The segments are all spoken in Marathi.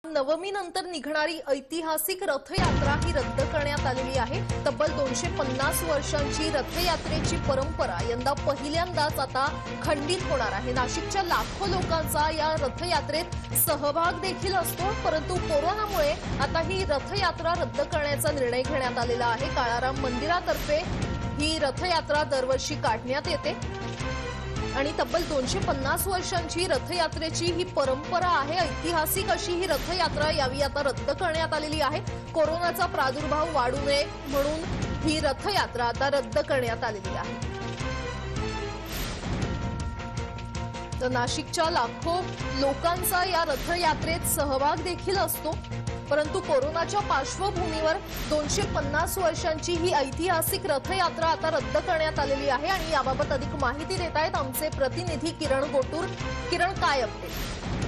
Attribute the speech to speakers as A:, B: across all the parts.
A: नवमीनंतर निघणारी ऐतिहासिक रथयात्रा ही रद्द करण्यात आलेली आहे। तब्बल 250 वर्षांची रथयात्रेची परंपरा यंदा पहिल्यांदाच आता खंडित होणार आहे। नाशिकच्या लाखो लोकांचा या रथयात्रेत सहभाग देखील असतो, परंतु कोरोनामुळे आता ही रथयात्रा रद्द करण्याचा निर्णय घेण्यात आलेला आहे। काळाराम मंदिरातर्फे ही रथयात्रा दरवर्षी काढण्यात येते आणि तब्बल 250 वर्षांची रथयात्रेची ही परंपरा आहे। ऐतिहासिक अशी ही रथयात्रा यावी आता रद्द करण्यात आलेली आहे। कोरोनाचा प्रादुर्भाव वाढू नये म्हणून ही रथयात्रा आता रद्द करण्यात आलेली आहे। तर नाशिकच्या लाखो लोकांचा या रथयात्रेत सहभाग देखील असतो, परंतु कोरोनाच्या पार्श्वभूमीवर 250 वर्षांची ही ऐतिहासिक रथयात्रा आता रद्द करण्यात आलेली आहे। आणि याबाबत अधिक माहिती देत आहेत आमचे प्रतिनिधी किरण गोटूर। किरण, काय अपडेट?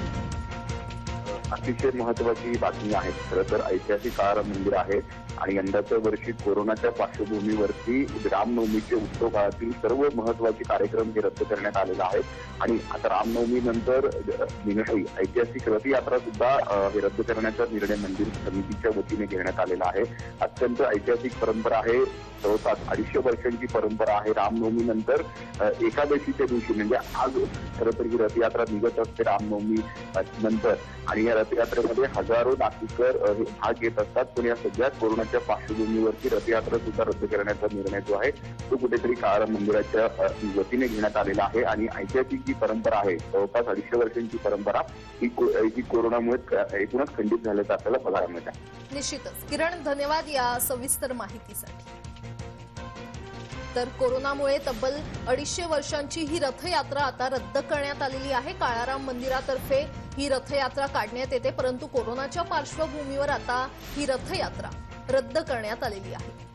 B: अतिशय महत्वाची बातमी आहे। खरं तर ऐतिहासिक काळाराम मंदिर आहे आणि यंदाच्या वर्षी कोरोनाच्या पार्श्वभूमीवरती रामनवमीचे उत्सव काळातील सर्व महत्वाचे कार्यक्रम हे रद्द करण्यात आलेले आहेत आणि आता रामनवमी नंतर निघणारी ऐतिहासिक रथयात्रा सुद्धा हे रद्द करण्याचा निर्णय मंदिर समितीच्या वतीने घेण्यात आलेला आहे। अत्यंत ऐतिहासिक परंपरा आहे, जवळपास 250 वर्षांची परंपरा आहे। रामनवमी नंतर एकादशीच्या दिवशी म्हणजे आज खरं तर ही रथयात्रा निघत असते रामनवमी नंतर आणि या रथयात्रेमध्ये हजारो नाशिककर भाग घेत असतात। पण या सगळ्या कोरोनाच्या पार्श्वभूमीवरती रथयात्रा सुद्धा रद्द करण्याचा निर्णय जो आहे तो कुठेतरी काळाराम मंदिराच्या वतीने घेण्यात आलेला आहे आणि ऐतिहासिक जी परंपरा आहे, जवळपास 250 वर्षांची परंपरा ही कोरोनामुळे एकूणच खंडित झाल्याचं आपल्याला बघायला मिळतं।
A: निश्चितच किरण, धन्यवाद या सविस्तर माहितीसाठी। तर कोरोनामुळे तब्बल 250 वर्षांची ही रथयात्रा आता रद्द करण्यात आलेली आहे। काळाराम मंदिरातर्फे ही रथयात्रा काढण्यात येते, परंतु कोरोनाच्या पार्श्वभूमीवर आता ही रथयात्रा रद्द करण्यात आलेली आहे।